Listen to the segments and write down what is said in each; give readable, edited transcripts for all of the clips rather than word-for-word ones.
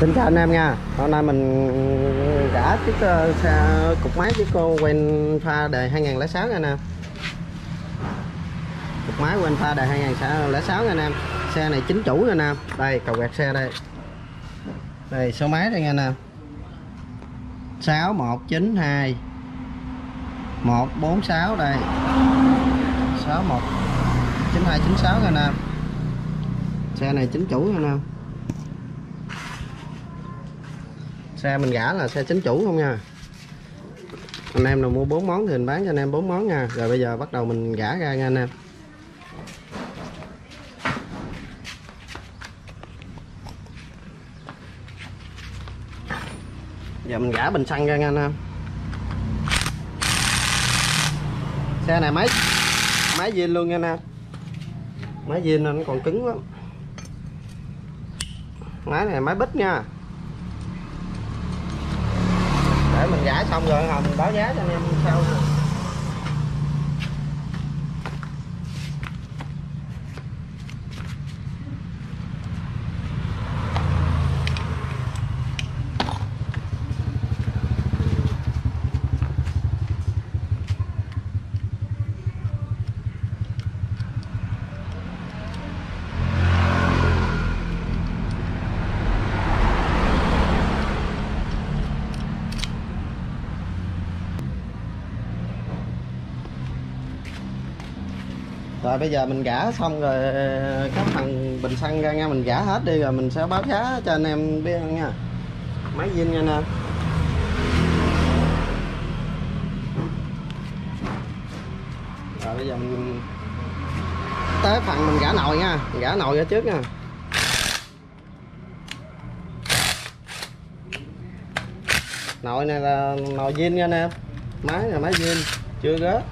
Xin chào anh em nha. Hôm nay mình gã chiếc cục máy chiếc quen pha đề 2006 nha anh em. Cục máy quen pha đề 2006 nha anh em. Xe này chính chủ nha anh em. Đây cầu quẹt xe đây. Đây số máy đây nha anh em. 6192 146 đây. 619296 nha anh em. Xe này chính chủ nha anh em. Xe mình gã là xe chính chủ không nha. Anh em nào mua 4 món thì mình bán cho anh em 4 món nha. Rồi bây giờ bắt đầu mình gã ra nha anh em. Giờ mình gã bình xăng ra nha anh em. Xe này máy zin luôn nha anh em. Máy zin nên nó còn cứng lắm. Máy này máy bích nha. Để mình gã xong rồi mình báo giá cho anh em sau. Rồi bây giờ mình gã xong rồi các thằng bình xăng ra nha, mình gã hết đi rồi mình sẽ báo giá cho anh em biết nha. Máy zin nha anh em. Rồi bây giờ mình tới phần mình gã nồi nha, mình gã nồi ra trước nha. Nồi này là nồi zin nha anh em. Máy là máy zin, chưa rớt.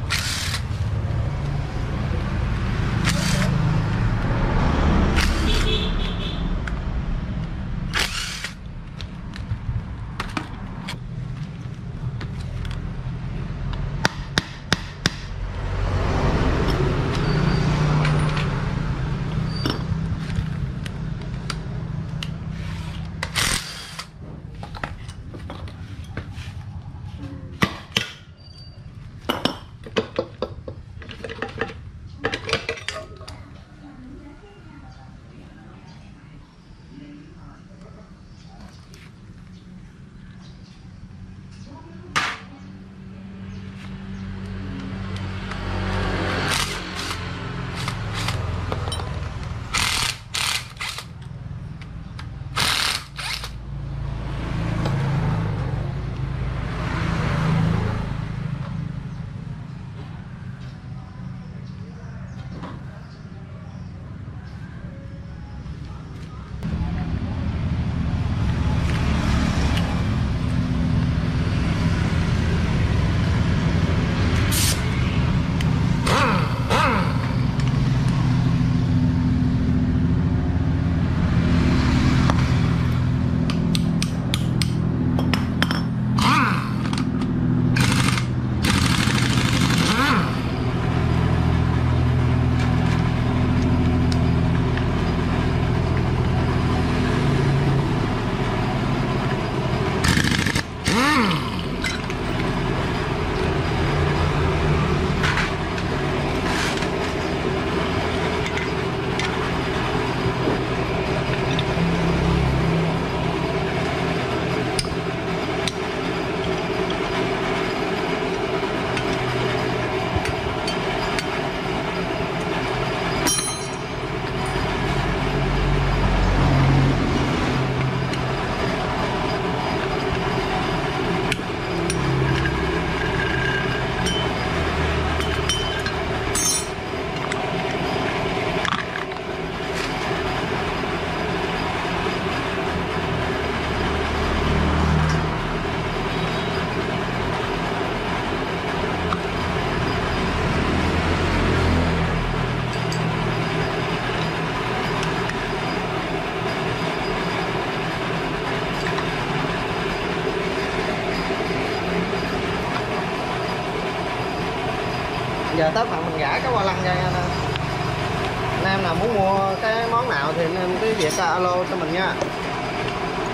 Giờ tới phần mình gã cái qua lăng ra nha anh em nào muốn mua cái món nào thì anh em cứ việc alo cho mình nha.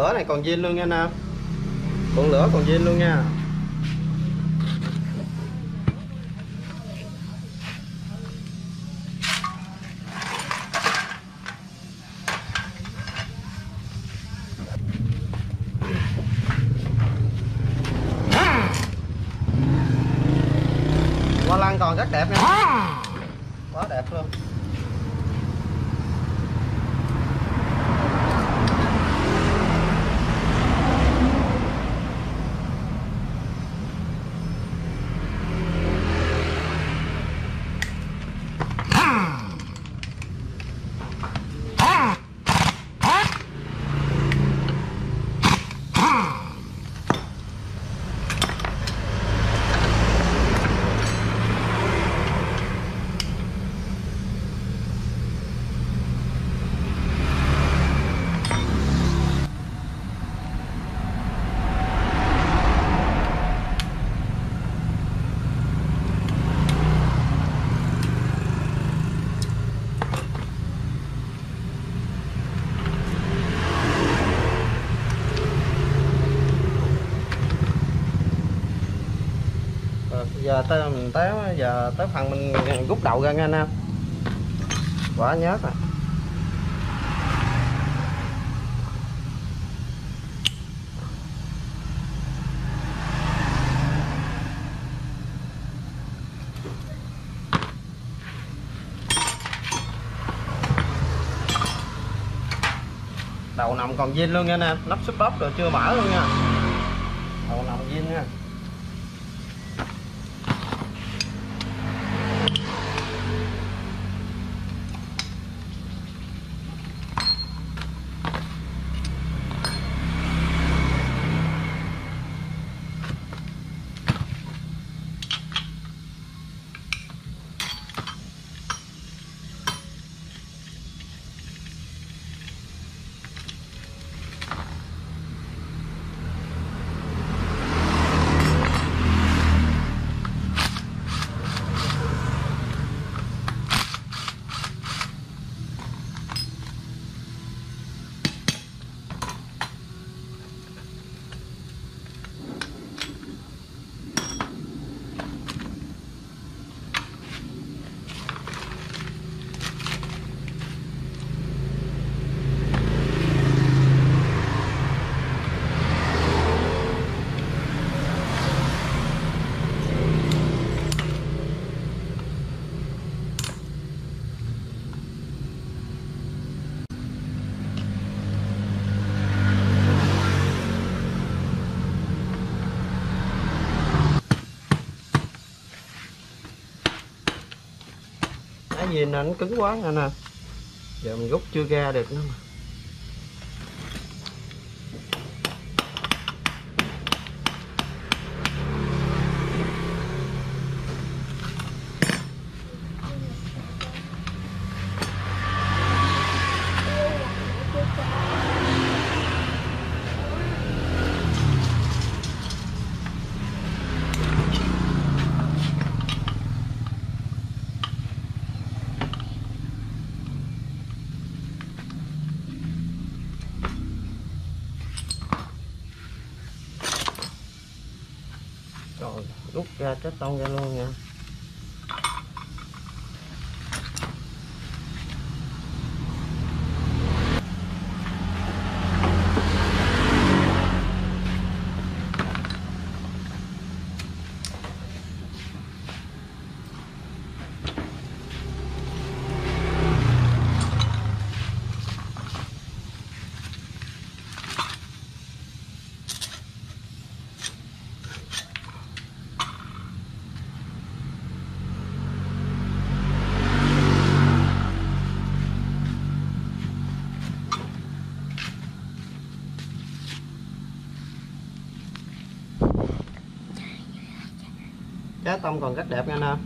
lửa này còn zin luôn nha anh em. Cuộn lửa còn zin luôn nha. Hoa lăng còn rất đẹp nha. Quá đẹp luôn. Giờ mình tới giờ tới phần mình rút đầu ra nha anh em. Quả nhớt à. Đầu nằm còn zin luôn nha anh em, nắp súp bóp rồi chưa mở luôn nha. Đầu nằm zin nha. Cái gì nó cứng quá nha nè. Giờ mình rút chưa ra được nữa mà. Rồi, rút ra cái tông ra luôn nha. Giá tông còn rất đẹp nha anh em.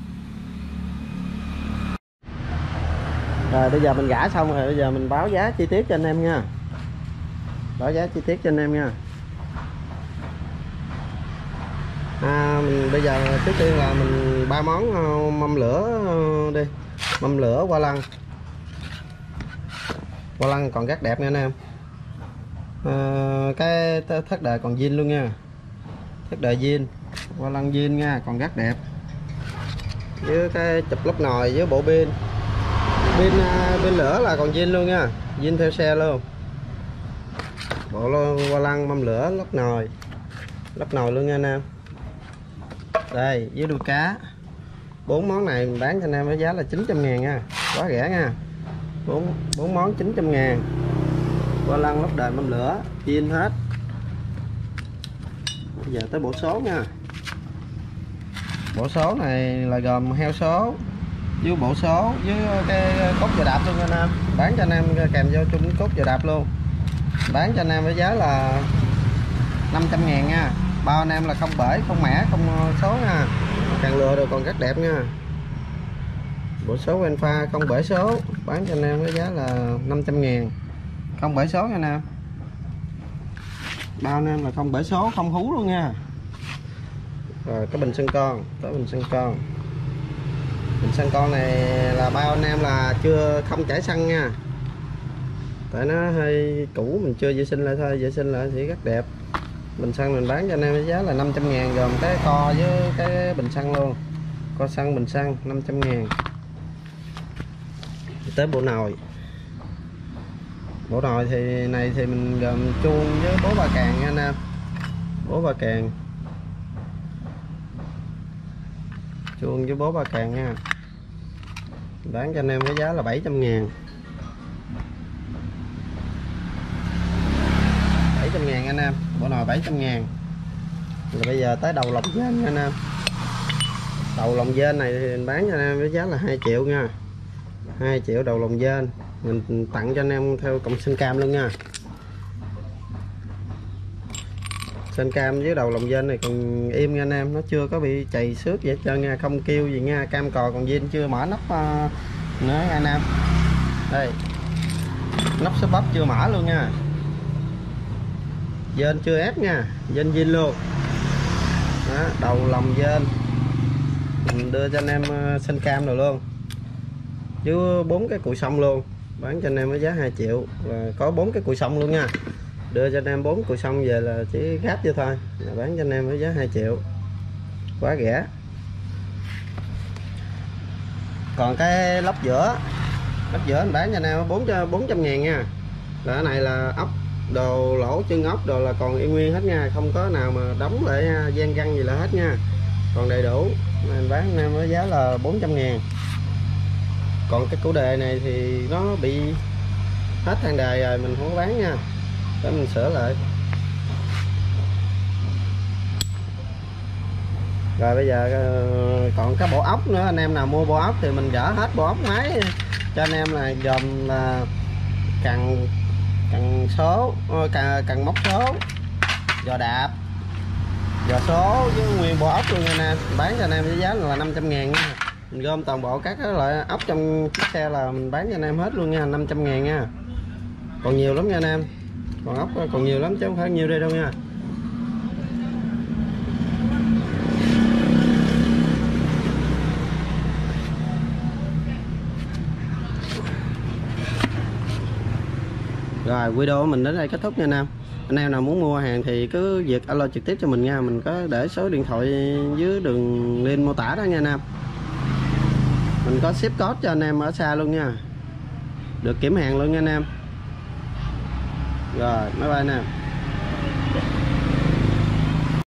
Rồi bây giờ mình gã xong rồi, bây giờ mình báo giá chi tiết cho anh em nha. Báo giá chi tiết cho anh em nha. Mình bây giờ trước tiên là mình 3 món mâm lửa đi. Mâm lửa hoa lăng. Hoa lăng còn rất đẹp nha anh em. Cái thất đời còn zin luôn nha, thất đời zin, qua lăng zin nha, còn rất đẹp. Với cái chụp lốp nồi với bộ pin pin lửa là còn zin luôn nha, zin theo xe luôn. Bộ qua lăng mâm lửa lốp nồi luôn nha anh em. Đây với đuôi cá, 4 món này mình bán cho anh em với giá là 900.000 nha, quá rẻ nha. 4 món 900.000, qua lăng lốp đời mâm lửa zin hết. Bây giờ tới bộ số nha. Bộ số này là gồm heo số với bộ số với cái cốt giò đạp luôn anh em, bán cho anh em kèm vô chung cốt giò đạp luôn, bán cho anh em với giá là 500.000 nha. Bao anh em là không bể không mẻ không số nha, càng lừa rồi còn rất đẹp nha. Bộ số quen pha không bể số, bán cho anh em với giá là 500.000, không bể số nha anh em. Bao anh em là không bể số không hú luôn nha. Rồi cái bình xăng con, tới bình xăng con. Bình xăng con này là bao anh em là chưa không chảy xăng nha, tại nó hơi cũ mình chưa vệ sinh lại thôi, vệ sinh lại thì rất đẹp. Bình xăng mình bán cho anh em với giá là 500.000, gồm cái co với cái bình xăng luôn, co xăng bình xăng 500.000. Tới bộ nồi. Bộ nồi thì này thì mình gồm chuông với bố ba càng nha anh em, bố ba càng, chuông với bố ba càng nha, bán cho anh em với giá là 700.000. 700.000 anh em, bộ nồi 700.000. Rồi bây giờ tới đầu lòng dên nha anh em. Đầu lòng dên này thì mình bán cho anh em với giá là 2 triệu nha, 2 triệu đầu lòng dên, mình tặng cho anh em theo cộng sinh cam luôn nha. Sinh cam với đầu lòng dên này còn im nha anh em, nó chưa có bị chày xước vậy trơn nha, không kêu gì nha, cam cò còn zin chưa mở nắp nữa nha anh em. Đây nắp số bắp chưa mở luôn nha, dên chưa ép nha, dên zin luôn đó. Đầu lòng dên mình đưa cho anh em sinh cam rồi luôn, chứ 4 cái cùi sông luôn, bán cho anh em với giá 2 triệu, và có 4 cái cùi sông luôn nha, đưa cho anh em 4 cùi sông về là chỉ gáp vô thôi, là bán cho anh em với giá 2 triệu, quá rẻ. Còn cái lốc giữa anh bán cho anh em 400.000 nha, là cái này là ốc đồ, lỗ chân ốc đồ là còn y nguyên hết nha, không có nào mà đóng lại gian găng gì là hết nha, còn đầy đủ. Mình bán anh em với giá là 400.000. Còn cái củ đề này thì nó bị hết than đề rồi, mình không có bán nha, để mình sửa lại. Rồi bây giờ còn cái bộ ốc nữa, anh em nào mua bộ ốc thì mình gỡ hết bộ ốc máy cho anh em, là gồm là cần số, cần móc số, giò đạp, giò số với nguyên bộ ốc luôn anh em, bán cho anh em với giá là 500.000 nha. Mình gom toàn bộ các loại ốc trong chiếc xe là mình bán cho anh em hết luôn nha, 500.000 nha. Còn nhiều lắm nha anh em, còn ốc còn nhiều lắm chứ không phải nhiêu đây đâu nha. Rồi video của mình đến đây kết thúc nha anh em. Anh em nào muốn mua hàng thì cứ việc alo trực tiếp cho mình nha, mình có để số điện thoại dưới đường link mô tả đó nha anh em. Mình có ship code cho anh em ở xa luôn nha, được kiểm hàng luôn nha anh em. Rồi bye bye anh em.